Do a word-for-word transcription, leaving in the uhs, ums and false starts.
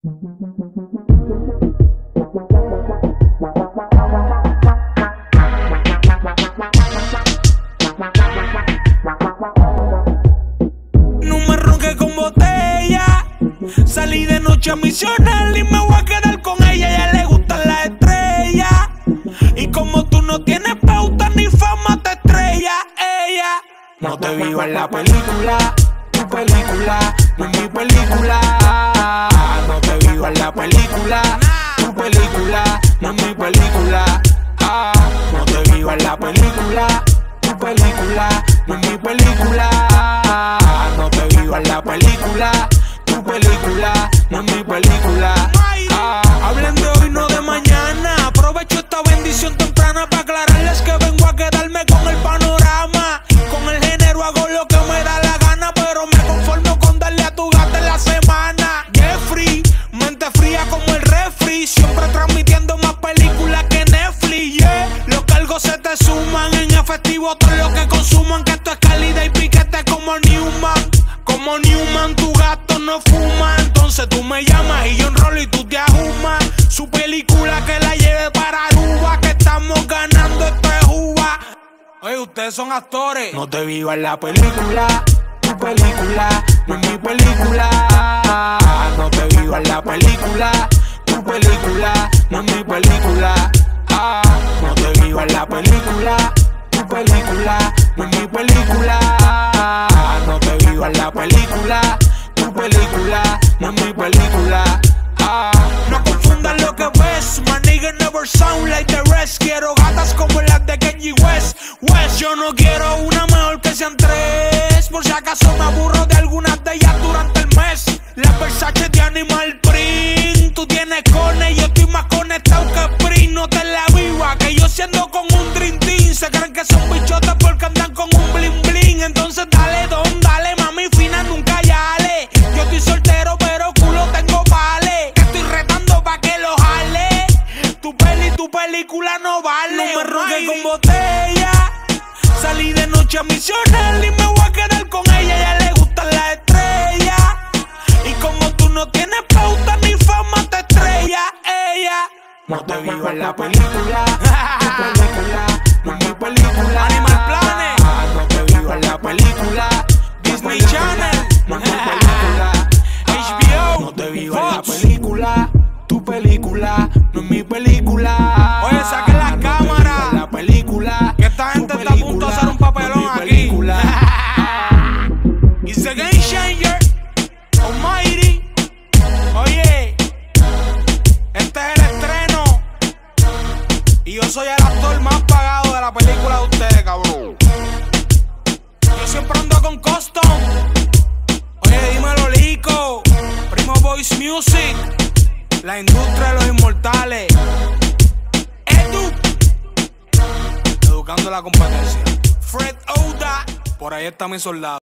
No me ronques con botella. Salí de noche a misionar y me voy a quedar con ella. A ella le gustan las estrellas. Y como tú no tienes pauta ni fama, te estrella ella. No te vivo en la película, tu película, no es mi película. No te vivo en la película, tu película, no es mi película. Ah, no te vivo en la película, tu película, no es mi película. No te vivo en la película, tu película, no es mi película. Ah, hablen de hoy, no de mañana. Aprovecho esta bendición temprana para aclararles que vengo a quedarme con el panorama. Con el género hago lo que me da la gana, pero me conformo con darle a tu gata en la semana. Jeffrey, mente fría como el refri, siempre transmitiendo más películas que Netflix. Yeah, los cargos se te suman en efectivo, todo lo que consuman, que esto es calidad y piquete como Newman. Como Newman, tu gato no fuma, entonces tú me llamas y yo enrolo y tú te ajumas. Su película que la lleve para Aruba, que estamos ganando, esto es uva. Oye, ustedes son actores. No te vivo en la película, tu película, no es mi película. No te vivo en la película, tu película, no es mi película. Ah, no te vivo en la película, tu película, no es mi película. No te vivo en la película, tu película, no es mi película. Ah, no confundas lo que ves, my nigga never sound like the rest. Quiero gatas como las de Kanye West. West, yo no quiero una mejor que sean tres, por si acaso me aburro de algunas de ellas durante el mes. Las Versace de Animal Print, tú tienes cone, yo estoy más conectado que Print. No te la viva, que yo siendo con un Dream Team, se creen que son bichotes porque andan con un bling bling. Entonces dale don, dale mami fina, nunca yale. Yo estoy soltero pero culo tengo vale. Te estoy retando pa' que lo jale. Tu peli, tu película no vale. No me ronques con botella. Salí de noche a misionar y me voy a quedar con ella. A ella le gustan las estrellas. Y como tú no tienes pauta ni fama, te estrella ella. No te vivo en la película, tu película, no es mi película. Animal Planet. No te vivo en la película, Disney Channel, no es mi película. H B O. No te vivo en la película, tu película, no es mi película. Oye, saquen las cámaras, la película, que esta gente está a punto de hacer un papelón aquí. It's a game changer, Almighty. Oye, este es el estreno y yo soy el actor más pagado de la película de ustedes, cabrón. Yo siempre ando con custom. Oye, dímelo, Lico, Primo Voice Music, la industria de los inmortales. Edu, educando la competencia. Fred Oda, por ahí está mi soldado.